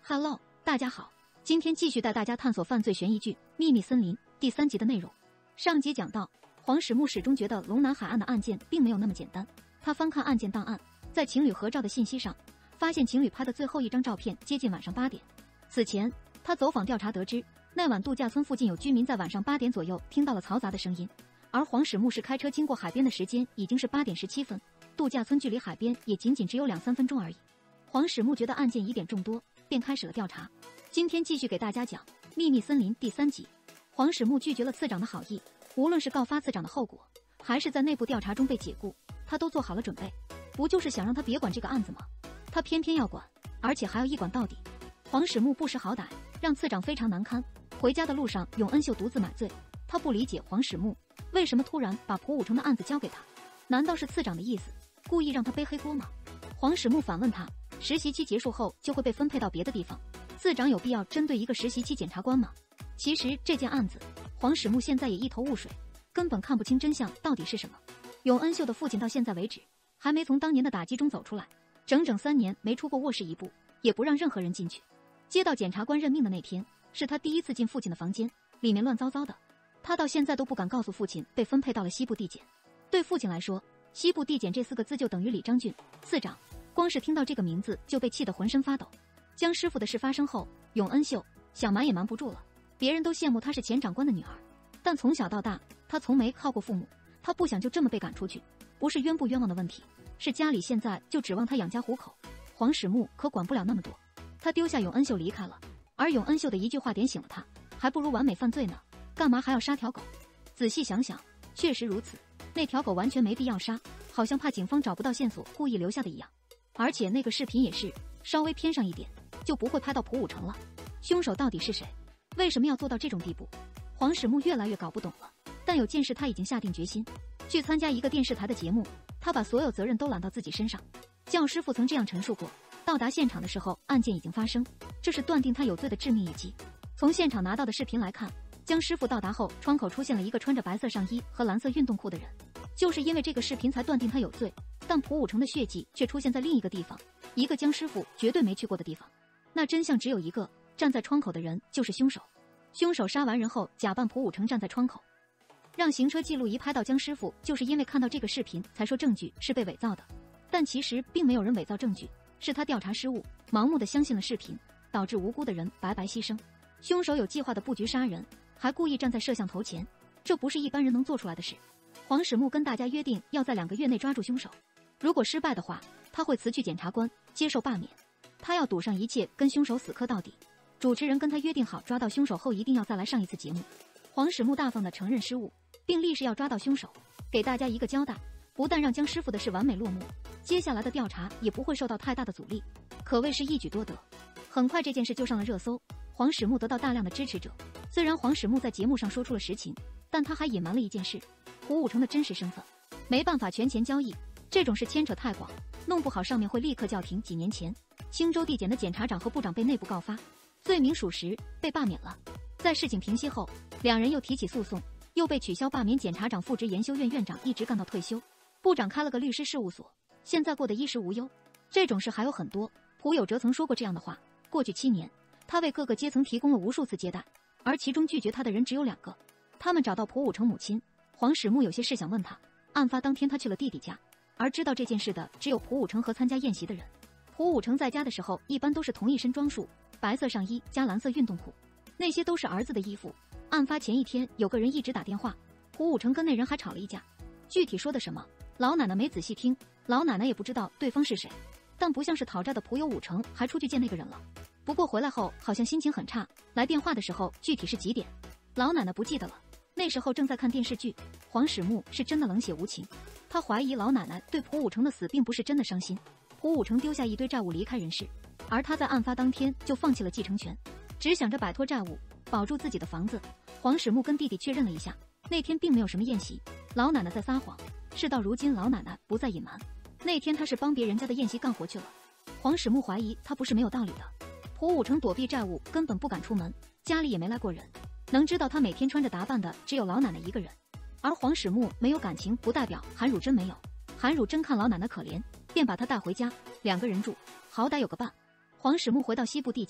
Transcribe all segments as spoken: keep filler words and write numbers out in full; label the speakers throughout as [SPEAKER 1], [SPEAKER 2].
[SPEAKER 1] Hello， 大家好，今天继续带大家探索犯罪悬疑剧《秘密森林》第三集的内容。上集讲到，黄始木始终觉得龙南海岸的案件并没有那么简单。他翻看案件档案，在情侣合照的信息上，发现情侣拍的最后一张照片接近晚上八点。此前，他走访调查得知，那晚度假村附近有居民在晚上八点左右听到了嘈杂的声音，而黄始木是开车经过海边的时间已经是八点十七分，度假村距离海边也仅仅只有两三分钟而已。黄始木觉得案件疑点众多，便开始了调查。今天继续给大家讲《秘密森林》第三集。黄始木拒绝了次长的好意，无论是告发次长的后果，还是在内部调查中被解雇，他都做好了准备。不就是想让他别管这个案子吗？他偏偏要管，而且还要一管到底。黄始木不识好歹，让次长非常难堪。回家的路上，永恩秀独自买醉。他不理解黄始木为什么突然把蒲武成的案子交给他，难道是次长的意思，故意让他背黑锅吗？黄始木反问他，实习期结束后就会被分配到别的地方，次长有必要针对一个实习期检察官吗？其实这件案子，黄始木现在也一头雾水，根本看不清真相到底是什么。永恩秀的父亲到现在为止还没从当年的打击中走出来，整整三年没出过卧室一步，也不让任何人进去。接到检察官任命的那天，是他第一次进父亲的房间，里面乱糟糟的。他到现在都不敢告诉父亲被分配到了西部地检。对父亲来说，西部地检这四个字就等于李章俊次长，光是听到这个名字就被气得浑身发抖。江师傅的事发生后，永恩秀想瞒也瞒不住了。别人都羡慕她是前长官的女儿，但从小到大，她从没靠过父母。她不想就这么被赶出去，不是冤不冤枉的问题，是家里现在就指望她养家糊口。黄始木可管不了那么多，他丢下永恩秀离开了。而永恩秀的一句话点醒了他，还不如完美犯罪呢，干嘛还要杀条狗？仔细想想，确实如此。那条狗完全没必要杀，好像怕警方找不到线索故意留下的一样。而且那个视频也是稍微偏上一点，就不会拍到蒲武成了。凶手到底是谁？为什么要做到这种地步？黄始木越来越搞不懂了。但有件事他已经下定决心，去参加一个电视台的节目，他把所有责任都揽到自己身上。教师傅曾这样陈述过，到达现场的时候，案件已经发生，这是断定他有罪的致命一击。从现场拿到的视频来看，江师傅到达后，窗口出现了一个穿着白色上衣和蓝色运动裤的人，就是因为这个视频才断定他有罪。但蒲武成的血迹却出现在另一个地方，一个江师傅绝对没去过的地方。那真相只有一个，站在窗口的人就是凶手。凶手杀完人后，假扮蒲武成站在窗口，让行车记录仪拍到江师傅，就是因为看到这个视频才说证据是被伪造的。但其实并没有人伪造证据，是他调查失误，盲目的相信了视频，导致无辜的人白白牺牲。凶手有计划的布局杀人，还故意站在摄像头前，这不是一般人能做出来的事。黄始木跟大家约定要在两个月内抓住凶手，如果失败的话，他会辞去检察官，接受罢免。他要赌上一切跟凶手死磕到底。主持人跟他约定好，抓到凶手后一定要再来上一次节目。黄始木大方地承认失误，并立誓要抓到凶手，给大家一个交代，不但让江师傅的事完美落幕，接下来的调查也不会受到太大的阻力，可谓是一举多得。很快这件事就上了热搜，黄始木得到大量的支持者。虽然黄始木在节目上说出了实情，但他还隐瞒了一件事，蒲武成的真实身份。没办法权钱交易，这种事牵扯太广，弄不好上面会立刻叫停。几年前，青州地检的检察长和部长被内部告发，罪名属实，被罢免了。在事情平息后，两人又提起诉讼，又被取消罢免。检察长复职研修院院长一直干到退休，部长开了个律师事务所，现在过得衣食无忧。这种事还有很多。蒲有哲曾说过这样的话，过去七年，他为各个阶层提供了无数次接待，而其中拒绝他的人只有两个。他们找到蒲武成母亲，黄始木有些事想问他。案发当天他去了弟弟家，而知道这件事的只有蒲武成和参加宴席的人。蒲武成在家的时候一般都是同一身装束，白色上衣加蓝色运动裤，那些都是儿子的衣服。案发前一天，有个人一直打电话，蒲武成跟那人还吵了一架，具体说的什么，老奶奶没仔细听，老奶奶也不知道对方是谁，但不像是讨债的蒲有武成还出去见那个人了。不过回来后好像心情很差，来电话的时候具体是几点，老奶奶不记得了。那时候正在看电视剧，黄始木是真的冷血无情，他怀疑老奶奶对蒲武成的死并不是真的伤心。蒲武成丢下一堆债务离开人世，而他在案发当天就放弃了继承权，只想着摆脱债务，保住自己的房子。黄始木跟弟弟确认了一下，那天并没有什么宴席，老奶奶在撒谎。事到如今，老奶奶不再隐瞒，那天他是帮别人家的宴席干活去了。黄始木怀疑他不是没有道理的。蒲武成躲避债务，根本不敢出门，家里也没来过人，能知道他每天穿着打扮的只有老奶奶一个人。而黄始木没有感情，不代表韩汝珍没有。韩汝珍看老奶奶可怜，便把她带回家，两个人住，好歹有个伴。黄始木回到西部地检，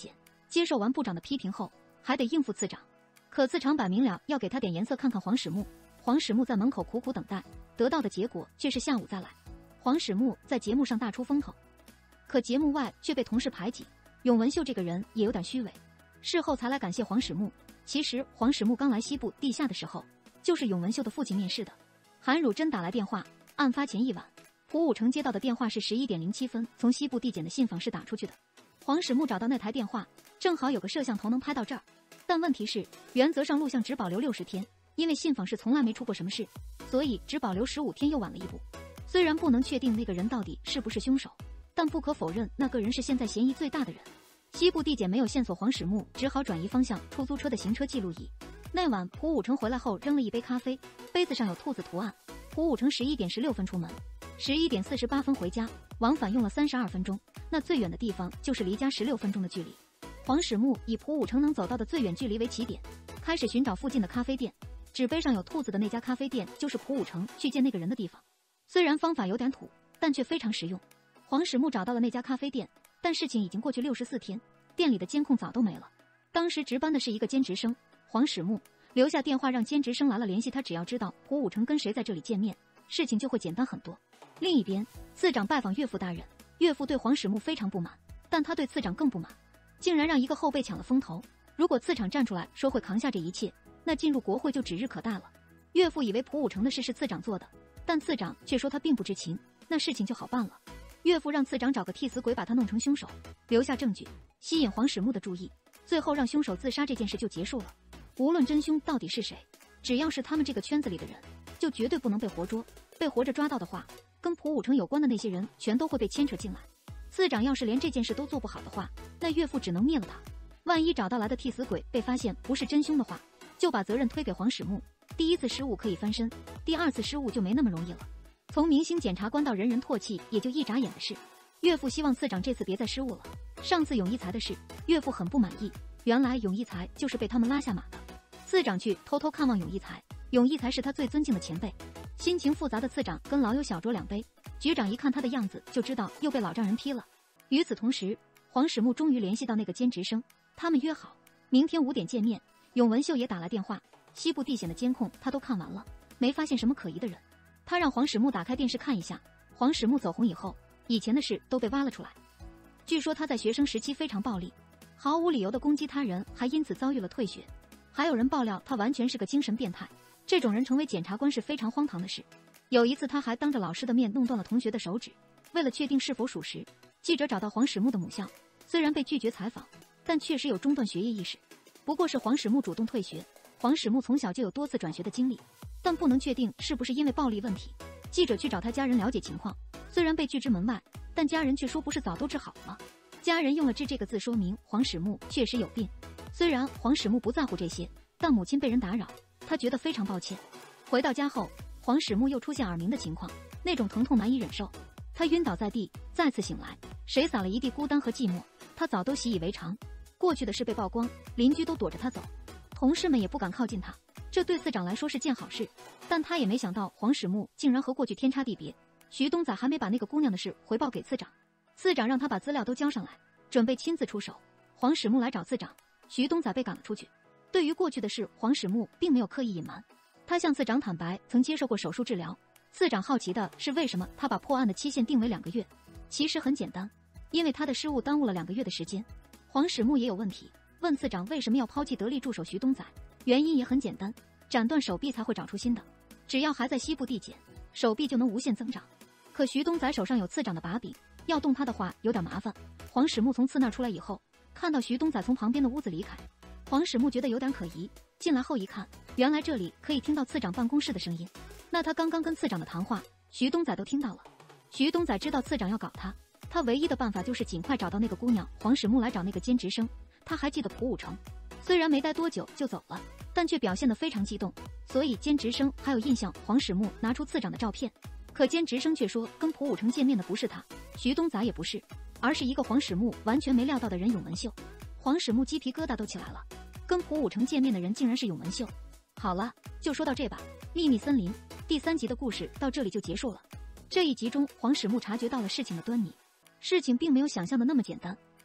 [SPEAKER 1] 接受完部长的批评后，还得应付次长。可次长摆明了要给他点颜色看看黄始木，黄始木在门口苦苦等待，得到的结果却是下午再来。黄始木在节目上大出风头，可节目外却被同事排挤。永文秀这个人也有点虚伪，事后才来感谢黄始木。其实黄始木刚来西部地下的时候，就是永文秀的父亲面试的。韩汝珍打来电话，案发前一晚，朴武成接到的电话是十一点零七分从西部地检的信访室打出去的。黄始木找到那台电话，正好有个摄像头能拍到这儿。但问题是，原则上录像只保留六十天，因为信访室从来没出过什么事，所以只保留十五天，又晚了一步。虽然不能确定那个人到底是不是凶手，但不可否认那个人是现在嫌疑最大的人。西部地检没有线索，黄始木只好转移方向，出租车的行车记录仪。那晚朴武成回来后扔了一杯咖啡，杯子上有兔子图案。朴武成十一点十六分出门，十一点四十八分回家，往返用了三十二分钟。那最远的地方就是离家十六分钟的距离。黄始木以朴武成能走到的最远距离为起点，开始寻找附近的咖啡店。纸杯上有兔子的那家咖啡店就是朴武成去见那个人的地方。虽然方法有点土，但却非常实用。黄始木找到了那家咖啡店，但事情已经过去六十四天，店里的监控早都没了。当时值班的是一个兼职生，黄始木留下电话让兼职生来了联系他，只要知道朴武成跟谁在这里见面，事情就会简单很多。另一边，次长拜访岳父大人，岳父对黄始木非常不满，但他对次长更不满，竟然让一个后辈抢了风头。如果次长站出来说会扛下这一切，那进入国会就指日可待了。岳父以为朴武成的事是次长做的，但次长却说他并不知情，那事情就好办了。岳父让次长找个替死鬼把他弄成凶手，留下证据，吸引黄始木的注意，最后让凶手自杀，这件事就结束了。无论真凶到底是谁，只要是他们这个圈子里的人，就绝对不能被活捉。被活着抓到的话，跟朴武成有关的那些人全都会被牵扯进来。次长要是连这件事都做不好的话，那岳父只能灭了他。万一找到来的替死鬼被发现不是真凶的话，就把责任推给黄始木。第一次失误可以翻身，第二次失误就没那么容易了。从明星检察官到人人唾弃，也就一眨眼的事。岳父希望次长这次别再失误了。上次永义才的事，岳父很不满意。原来永义才就是被他们拉下马的。次长去偷偷看望永义才，永义才是他最尊敬的前辈。心情复杂的次长跟老友小酌两杯，局长一看他的样子就知道又被老丈人批了。与此同时，黄始木终于联系到那个兼职生，他们约好明天五点见面。永文秀也打来电话，西部地检的监控他都看完了，没发现什么可疑的人。他让黄始木打开电视看一下。黄始木走红以后，以前的事都被挖了出来。据说他在学生时期非常暴力，毫无理由的攻击他人，还因此遭遇了退学。还有人爆料他完全是个精神变态，这种人成为检察官是非常荒唐的事。有一次他还当着老师的面弄断了同学的手指。为了确定是否属实，记者找到黄始木的母校，虽然被拒绝采访，但确实有中断学业意识。不过是黄始木主动退学。黄始木从小就有多次转学的经历，但不能确定是不是因为暴力问题。记者去找他家人了解情况，虽然被拒之门外，但家人却说不是早都治好了吗？家人用了治这个字，说明黄始木确实有病。虽然黄始木不在乎这些，但母亲被人打扰，他觉得非常抱歉。回到家后，黄始木又出现耳鸣的情况，那种疼痛难以忍受，他晕倒在地，再次醒来，谁撒了一地孤单和寂寞，他早都习以为常。过去的事被曝光，邻居都躲着他走，同事们也不敢靠近他，这对次长来说是件好事。但他也没想到黄始木竟然和过去天差地别。徐东仔还没把那个姑娘的事回报给次长，次长让他把资料都交上来，准备亲自出手。黄始木来找次长，徐东仔被赶了出去。对于过去的事，黄始木并没有刻意隐瞒，他向次长坦白曾接受过手术治疗。次长好奇的是为什么他把破案的期限定为两个月，其实很简单，因为他的失误耽误了两个月的时间。黄始木也有问题，问次长为什么要抛弃得力助手徐东仔，原因也很简单，斩断手臂才会找出新的，只要还在西部地检，手臂就能无限增长。可徐东仔手上有次长的把柄，要动他的话有点麻烦。黄始木从次那儿出来以后，看到徐东仔从旁边的屋子离开，黄始木觉得有点可疑，进来后一看，原来这里可以听到次长办公室的声音，那他刚刚跟次长的谈话，徐东仔都听到了。徐东仔知道次长要搞他，他唯一的办法就是尽快找到那个姑娘。黄始木来找那个兼职生，他还记得朴武成，虽然没待多久就走了，但却表现得非常激动，所以兼职生还有印象。黄始木拿出次长的照片，可兼职生却说跟朴武成见面的不是他，徐东仔也不是，而是一个黄始木完全没料到的人永文秀。黄始木鸡皮疙瘩都起来了，跟朴武成见面的人竟然是永文秀。好了，就说到这吧。秘密森林第三集的故事到这里就结束了。这一集中，黄始木察觉到了事情的端倪，事情并没有想象的那么简单。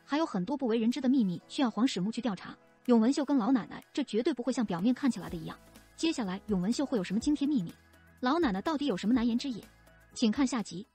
[SPEAKER 1] 还有很多不为人知的秘密需要黄始木去调查。永文秀跟老奶奶这绝对不会像表面看起来的一样。接下来永文秀会有什么惊天秘密？老奶奶到底有什么难言之隐？请看下集。